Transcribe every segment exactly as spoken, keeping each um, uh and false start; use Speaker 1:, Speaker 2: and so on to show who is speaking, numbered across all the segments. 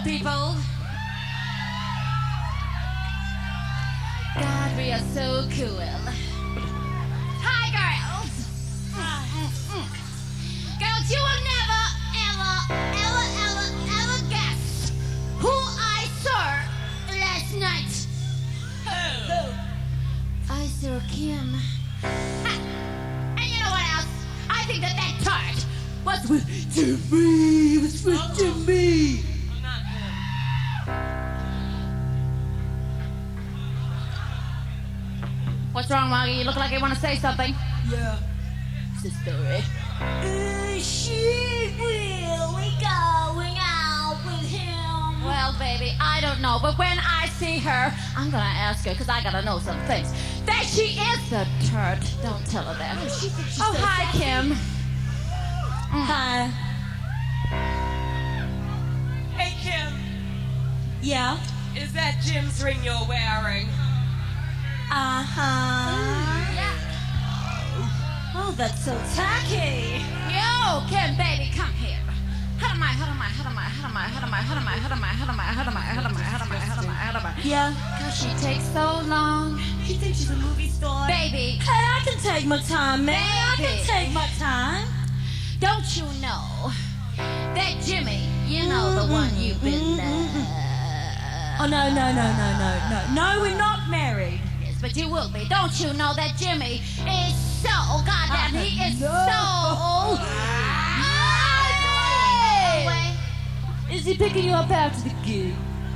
Speaker 1: people. God, we are so cool. Hi, girls. Girls, you will never, ever, ever, ever, ever guess who I saw last night. Who? I saw Kim. Ha. And you know what else? I think that that tart was with Jimmy. It was with uh-uh. Jimmy.
Speaker 2: I'm not him.
Speaker 1: What's wrong, Maggie? You look like you want to say something.
Speaker 2: Yeah.
Speaker 1: What's the story?
Speaker 3: Uh, she really going out with him.
Speaker 1: Well, baby, I don't know. But when I see her, I'm going to ask her, because I got to know some things. That she is the tart. Don't tell her that.
Speaker 3: Oh, she thinks she's
Speaker 1: oh
Speaker 3: so
Speaker 1: hi,
Speaker 3: sassy.
Speaker 1: Kim. Mm.
Speaker 3: Hi.
Speaker 2: Hey, Kim.
Speaker 3: Yeah?
Speaker 2: Is that Jim's ring you're wearing?
Speaker 3: Uh-huh.
Speaker 1: Yeah.
Speaker 3: Oh, that's so tacky.
Speaker 1: Yo, Kim, baby, come here. How am I, how am I, how am I, how am I, how am I, how am I, how am I, how am I, how am I, how am I, how am I, how am I, how am I?
Speaker 3: Yeah?
Speaker 1: Because she takes so long.
Speaker 3: She thinks she's a movie star.
Speaker 1: Baby.
Speaker 3: Hey, I can take my time, man. I
Speaker 1: Baby.
Speaker 3: can take my time.
Speaker 1: Don't you know that Jimmy, you know the one you've been... Uh,
Speaker 3: Oh, no, no, no, no, no, no. No, we're not married.
Speaker 1: Yes, but you will be. Don't you know that Jimmy is so... Goddamn, he is
Speaker 3: No.
Speaker 1: so... ugly!
Speaker 3: Is he picking you up after the gig?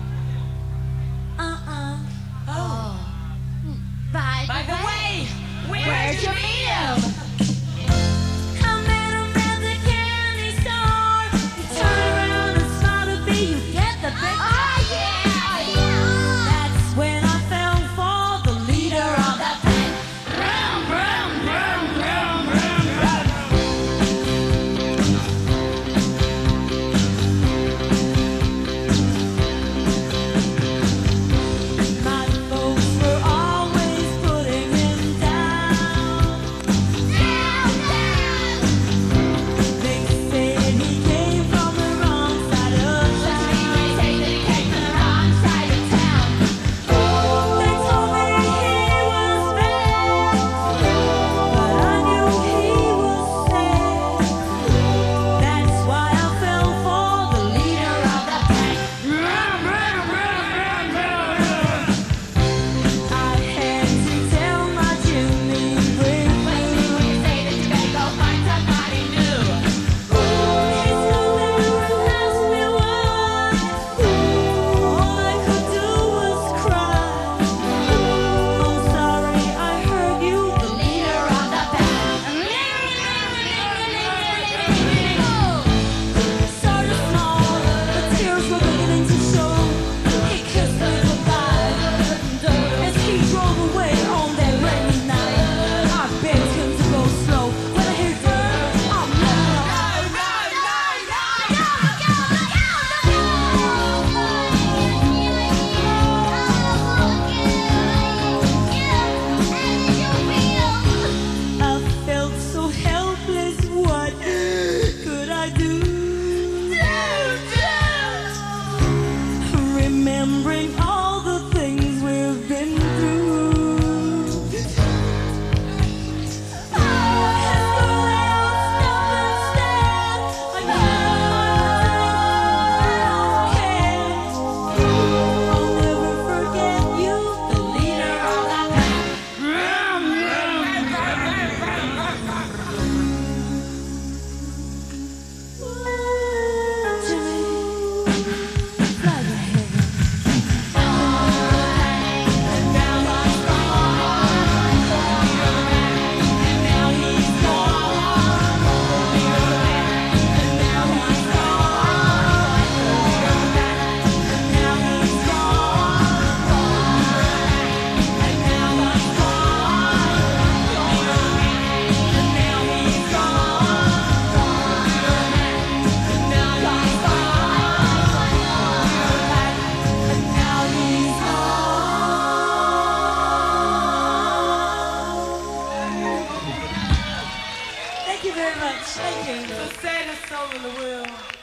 Speaker 3: Uh-uh.
Speaker 1: Oh. By,
Speaker 2: By the way, where'd,
Speaker 1: where'd you meet him?
Speaker 3: I met him at the candy store. You turn around and smile to me, you get the big...
Speaker 1: Oh, yeah!
Speaker 3: That's when I fell for the leader of that band.
Speaker 1: Vroom, vroom, vroom, vroom,
Speaker 3: My folks were always putting him down.
Speaker 1: down, down!
Speaker 3: They said he came from the wrong side of town.
Speaker 1: They say that he came from the wrong side of town.
Speaker 3: They told me he was bad, but I knew he was sad. That's why I fell for the leader of the pack. I had to tell my Jimmy with
Speaker 1: But see, when you say that you gotta go find somebody new.
Speaker 3: He stood there and asked me why. All I could do was cry. I'm sorry I hurt you, the leader of the pack. Sort of small, the tears were beginning to show. He kissed me goodbye as he drove away on that rainy night. I begged him to go slow, but he did. I'm I felt so helpless. What could I do? Remembering all the things we've been through. I I'll never forget you, the leader of that pack. Jimmy, fly to heaven. And now he's gone. And now he's gone. And now he's gone. And now he's gone. And now he's Thank you very much. Thank you.
Speaker 2: The saddest soul in the world.